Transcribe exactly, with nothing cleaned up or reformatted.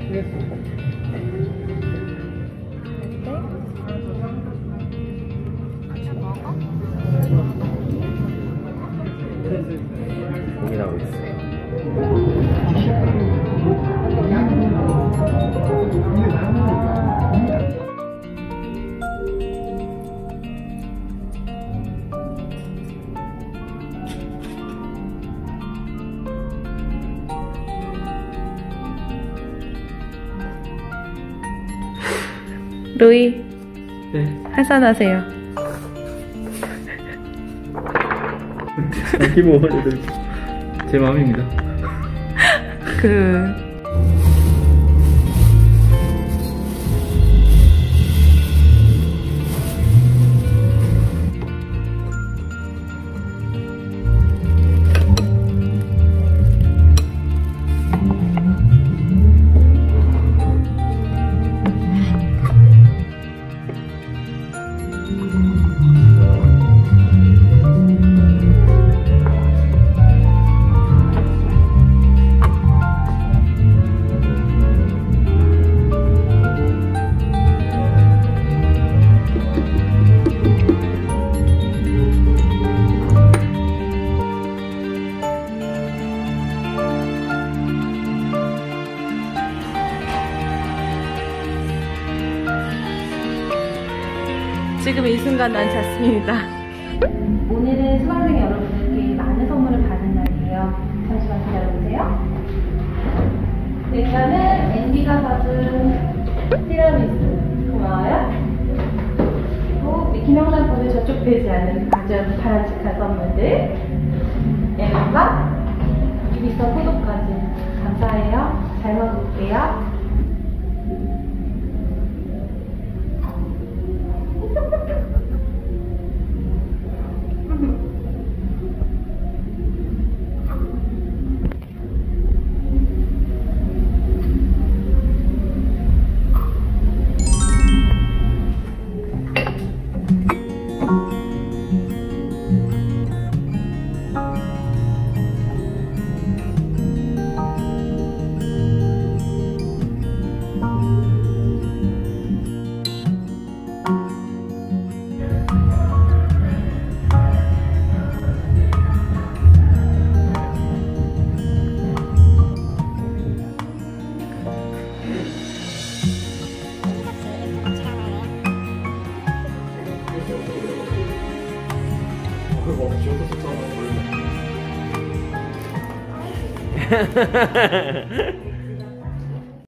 고민하고 있어요. 로이, 네. 한산하세요. 기분 올려드릴게요. 제 마음입니다. 그... 지금 이 순간 난 잤습니다. 오늘은 수강생 여러분들께 많은 선물을 받은 날이에요. 잠시만 기다려주세요. 일단은 앤디가 사준 티라미수 고마워요. 그리고 미키명단 보는 저쪽 페이지에는 아주 바람직한 선물들, 앨범과 미스터 포도까지 감사해요. 잘 먹을게요. 그거 지워서 썼잖아 원래.